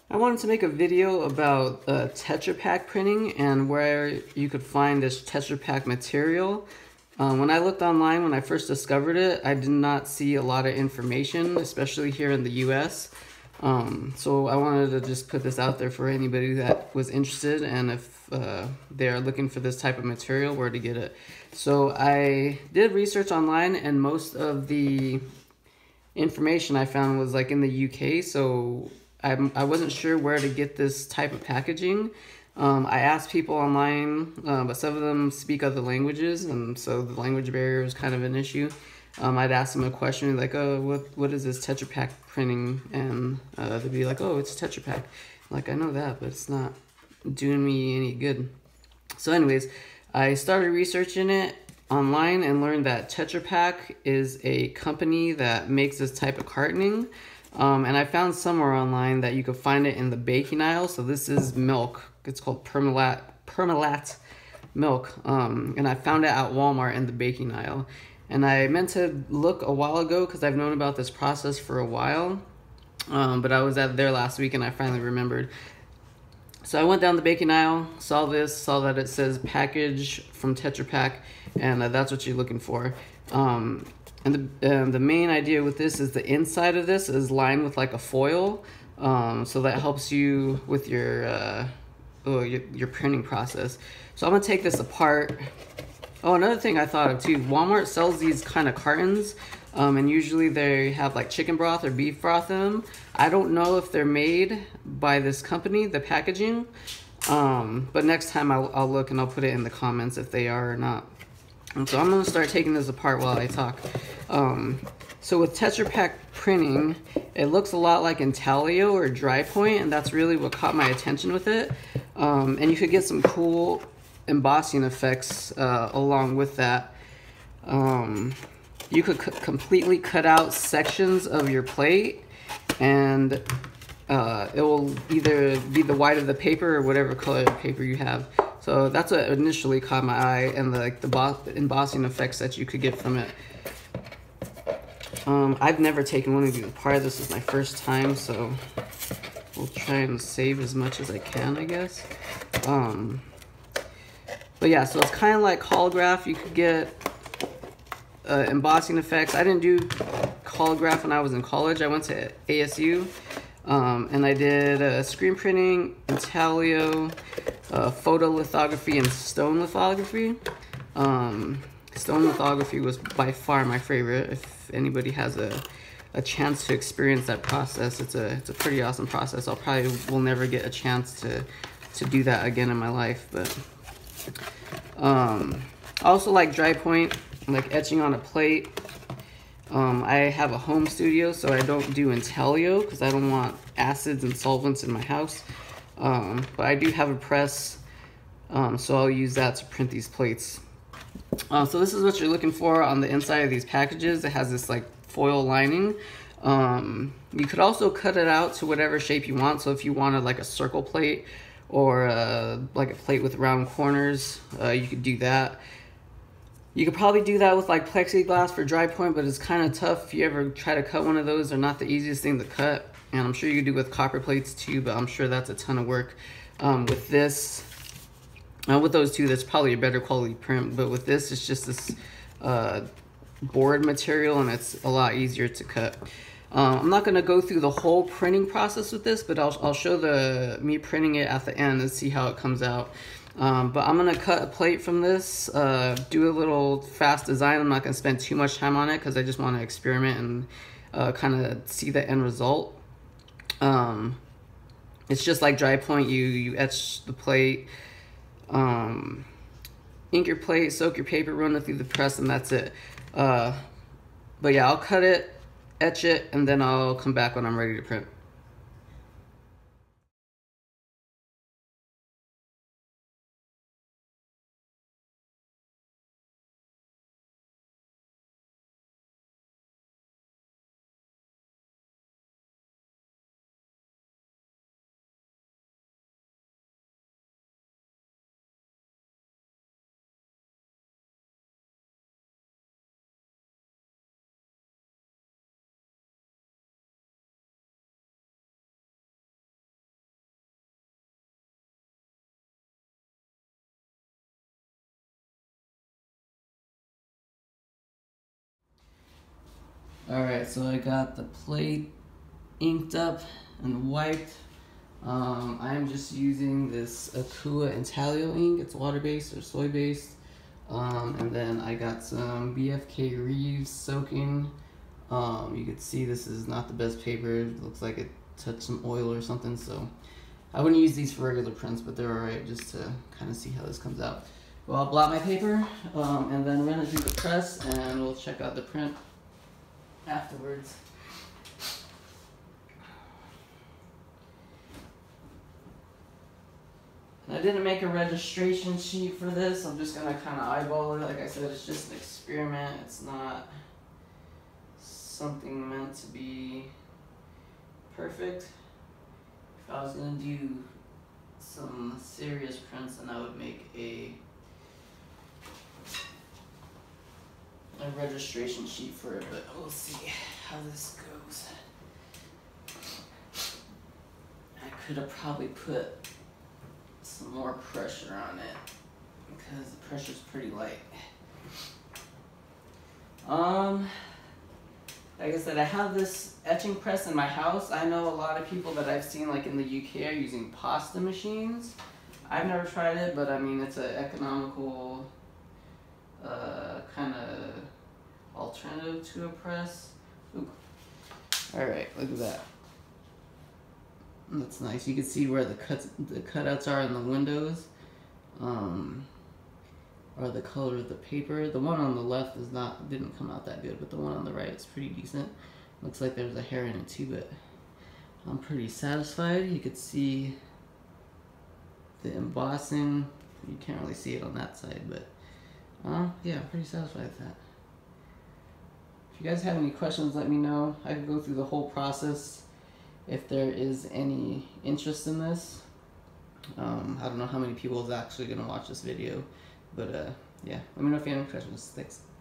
I wanted to make a video about TetraPak printing and where you could find this TetraPak material. When I looked online, when I first discovered it, I did not see a lot of information, especially here in the US. So I wanted to just put this out there for anybody that was interested, and if they're looking for this type of material, where to get it. So I did research online, and most of the information I found was like in the UK, so I wasn't sure where to get this type of packaging. I asked people online, but some of them speak other languages, and so the language barrier is kind of an issue. I'd ask them a question like, "Oh, what is this Tetra Pak printing?" And they'd be like, "Oh, it's Tetra Pak." Like, I know that, but it's not doing me any good. So anyways, I started researching it online and learned that Tetra Pak is a company that makes this type of cartoning. And I found somewhere online that you could find it in the baking aisle. So this is milk. It's called Parmalat milk. And I found it at Walmart in the baking aisle. And I meant to look a while ago because I've known about this process for a while. But I was there last week and I finally remembered. So I went down the baking aisle, saw that it says package from Tetra Pak, and that's what you're looking for. And the main idea with this is the inside of this is lined with like a foil, so that helps you with your printing process. So I'm gonna take this apart. Oh, another thing I thought of too, Walmart sells these kind of cartons, and usually they have like chicken broth or beef broth in them. I don't know if they're made by this company, the packaging, but next time I'll look and I'll put it in the comments if they are or not. And so I'm gonna start taking this apart while I talk. So with Tetra Pak printing, it looks a lot like intaglio or dry point, and that's really what caught my attention with it. And you could get some cool embossing effects along with that. You could completely cut out sections of your plate, and it will either be the white of the paper or whatever color paper you have. So that's what initially caught my eye, and the embossing effects that you could get from it. I've never taken one of these apart. This is my first time, so we'll try and save as much as I can, I guess. But yeah, so it's kind of like holograph. You could get embossing effects. I didn't do holograph when I was in college. I went to ASU, and I did screen printing, intaglio, photolithography, and stone lithography. Stone lithography was by far my favorite. If anybody has a chance to experience that process, it's a pretty awesome process. I'll probably will never get a chance to do that again in my life. But I also like dry point, like etching on a plate. I have a home studio, so I don't do intaglio because I don't want acids and solvents in my house. But I do have a press, so I'll use that to print these plates. So this is what you're looking for on the inside of these packages. It has this like foil lining. You could also cut it out to whatever shape you want. So if you wanted like a circle plate or like a plate with round corners, you could do that. You could probably do that with like plexiglass for dry point, but it's kind of tough. If you ever try to cut one of those, they're not the easiest thing to cut. And I'm sure you could do with copper plates too, but I'm sure that's a ton of work. With this, with those two, that's probably a better quality print. But with this, it's just this board material, and it's a lot easier to cut. I'm not gonna go through the whole printing process with this, but I'll show me printing it at the end and see how it comes out. But I'm gonna cut a plate from this, do a little fast design. I'm not gonna spend too much time on it because I just want to experiment and kind of see the end result. It's just like dry point. You etch the plate, ink your plate, soak your paper, run it through the press, and that's it. But yeah, I'll cut it, etch it, and then I'll come back when I'm ready to print. Alright, so I got the plate inked up and wiped. I'm just using this Akua Intaglio ink. It's water-based or soy-based. And then I got some BFK Reeves soaking. You can see this is not the best paper. It looks like it touched some oil or something, so I wouldn't use these for regular prints, but they're alright just to kind of see how this comes out. Well, I'll blot my paper and then run it through the press, and we'll check out the print afterwards. And I didn't make a registration sheet for this. I'm just gonna kind of eyeball it. Like I said, it's just an experiment. It's not something meant to be perfect. If I was gonna do some serious prints, then I would make a registration sheet for it, but we'll see how this goes. I could have probably put some more pressure on it because the pressure's pretty light. Like I said, I have this etching press in my house. I know a lot of people that I've seen like in the UK are using pasta machines. I've never tried it, but I mean it's an economical kind of alternative to a press. Ooh. All right, look at that. That's nice. You can see where the cutouts are in the windows, or the color of the paper. The one on the left didn't come out that good, but the one on the right is pretty decent. Looks like there's a hair in it too, but I'm pretty satisfied. You could see the embossing. You can't really see it on that side, but yeah, I'm pretty satisfied with that. If you guys have any questions, let me know. I can go through the whole process if there is any interest in this. I don't know how many people is actually going to watch this video, but yeah, let me know if you have any questions. Thanks.